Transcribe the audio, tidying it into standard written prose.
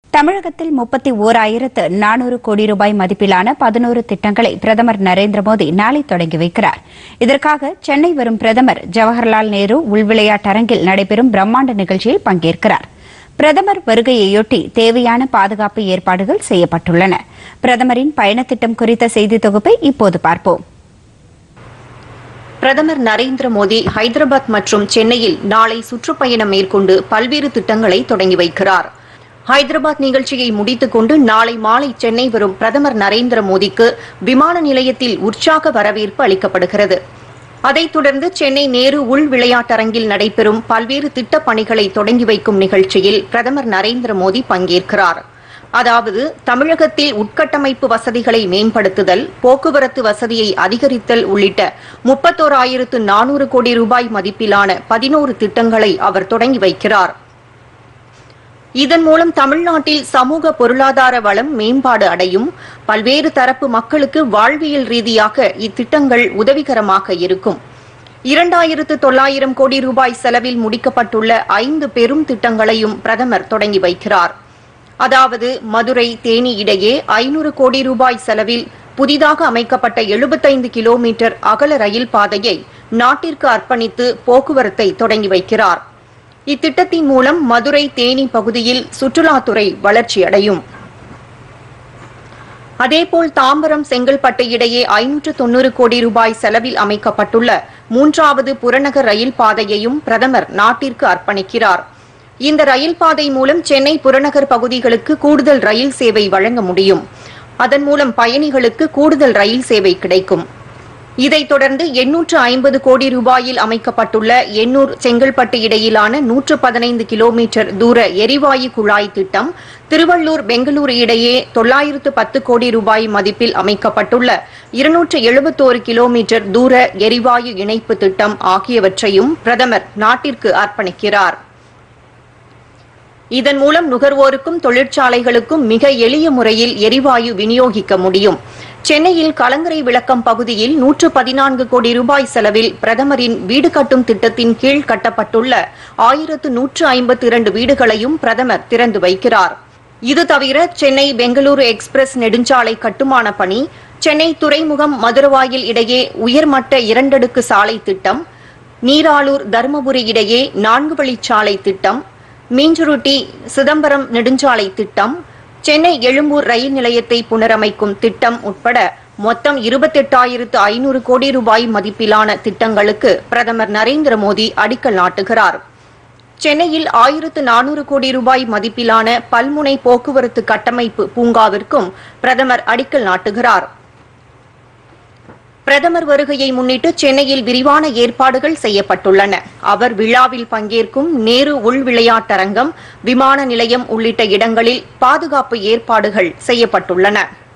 தமிழகத்தில் 31,400 கோடி ரூபாய் மதிப்பிலான 11 திட்டங்களை பிரதமர் நரேந்திர மோடி நாளை தொடங்கி வைக்கிறார். இதற்காக சென்னை வரும் பிரதமர் ஜவஹர்லால் நேரு உள்விளையாட்டரங்கில் நடைபெறும் பிரம்மாண்ட நிகழ்ச்சியில் பங்கேற்கிறார். பிரதமர் வருகையையொட்டி தேவையான பாதுகாப்பு ஏற்பாடுகள் செய்யப்பட்டுள்ளன. பிரதமரின் பயணத் திட்டம் குறித்த செய்தி தொகுப்பை இப்போது பார்ப்போம். பிரதமர் நரேந்திர மோடி ஹைதராபாத் மற்றும் சென்னையில் நாளை சுற்றுப்பயணம் மேற்கொண்டு பல்வேறு திட்டங்களை தொடங்கி வைக்கிறார். ஹைதராபாத் நிகழ்ச்சியை முடித்துக் கொண்டு நாளை மாலை சென்னை வரும் பிரதமர் நரேந்திர மோடிக்கு விமான நிலையத்தில் உற்சாக வரவேற்பு அளிக்கப்படுகிறது. அதைத் தொடர்ந்து சென்னை நேரு உள் விளையாட்டரங்கில் நடைபெறும் பல்வேறு திட்டப் பணிகளை தொடங்கி வைக்கும் நிகழ்ச்சியில் பிரதமர் நரேந்திர மோடி பங்கேற்கிறார். அதாவது தமிழகத்தில் உட்கட்டமைப்பு வசதிகளை மேம்படுத்துதல், போக்குவரத்து வசதியை அதிகரித்தல் உள்ளிட்ட 31,400 கோடி ரூபாய் மதிப்பிலான 11 திட்டங்களை அவர் தொடங்கி வைக்கிறார். இதன் மூலம் தமிழ்நாட்டில் சமூக பொருளாதார வளம் மேம்பாடு அடையும். பல்வேறு தரப்பு மக்களுக்கு வாழ்வியல் ரீதியாக இத்திட்டங்கள் உதவிகரமாக இருக்கும். 2,900 கோடி ரூபாய் செலவில் முடிக்கப்பட்டுள்ள 5 பெரும் திட்டங்களையும் பிரதமர் தொடங்கி வைக்கிறார். அதாவது மதுரை தேனி இடையே 500 கோடி ரூபாய் செலவில் புதிதாக அமைக்கப்பட்ட 75 கிலோமீட்டர் அகல ரயில் பாதையை நாட்டிற்கு அர்ப்பணித்து போக்குவரத்தை தொடங்கி வைக்கிறார். இத்திட்டத்தின் மூலம் மதுரை தேனி பகுதியில் சுற்றுலாத்துறை வளர்ச்சியடையும். அதேபோல் தாம்பரம் செங்கல்பட்டு இடையே 590 கோடி ரூபாய் செலவில் அமைக்கப்பட்டுள்ள 3வது புறநகர் ரயில் பாதையையும் பிரதமர் நாட்டிற்கு அர்ப்பணிக்கிறார். இந்த ரயில் பாதை மூலம் சென்னை புறநகர் பகுதிகளுக்கு கூடுதல் ரயில் சேவை வழங்க முடியும். அதன் மூலம் பயணிகளுக்கு கூடுதல் ரயில் சேவை கிடைக்கும். இதைத் தொடர்ந்து 850 கோடி ரூபாயில் அமைக்கப்பட்டுள்ள எண்ணூர் செங்கல்பட்டு இடையிலான 115 கிலோமீட்டர் தூர எரிவாயு குழாய் திட்டம், திருவள்ளூர் பெங்களூரு இடையே 910 கோடி ரூபாய் மதிப்பில் அமைக்கப்பட்டுள்ள 271 கிலோமீட்டர் தூர எரிவாயு இணைப்பு திட்டம் ஆகியவற்றையும் பிரதமர் நாட்டிற்கு அர்ப்பணிக்கிறார். இதன் மூலம் நுகர்வோருக்கும் தொழிற்சாலைகளுக்கும் மிக எளிய முறையில் எரிவாயு விநியோகிக்க முடியும். சென்னையில் கலங்கரை விளக்கம் பகுதியில் 114 கோடி ரூபாய் செலவில் பிரதமரின் வீடு கட்டும் திட்டத்தின் கீழ் கட்டப்பட்டுள்ள 1,152 வீடுகளையும் பிரதமர் திறந்து வைக்கிறார். இது தவிர சென்னை பெங்களூரு எக்ஸ்பிரஸ் நெடுஞ்சாலை கட்டுமான பணி, சென்னை துறைமுகம் மதுரவாயில் இடையே உயர்மட்ட 2 அடுக்கு சாலை திட்டம், நீராளூர் தருமபுரி இடையே 4 வழிச்சாலை திட்டம், மீஞ்சுருட்டி சிதம்பரம் நெடுஞ்சாலை திட்டம், சென்னை எழும்பூர் ரயில் நிலையத்தை புனரமைக்கும் திட்டம் உட்பட மொத்தம் 28,500 கோடி ரூபாய் மதிப்பிலான திட்டங்களுக்கு பிரதமர் நரேந்திர மோடி அடிக்கல் நாட்டுகிறார். சென்னையில் 1,400 கோடி ரூபாய் மதிப்பிலான பல்முனை போக்குவரத்து கட்டமைப்பு பூங்காவிற்கும் பிரதமர் அடிக்கல் நாட்டுகிறார். பிரதமர் வருகையை முன்னிட்டு சென்னையில் விரிவான ஏற்பாடுகள் செய்யப்பட்டுள்ளன. அவர் விழாவில் பங்கேற்கும் நேரு உள் விளையாட்டரங்கம், விமான நிலையம் உள்ளிட்ட இடங்களில் பாதுகாப்பு ஏற்பாடுகள் செய்யப்பட்டுள்ளன.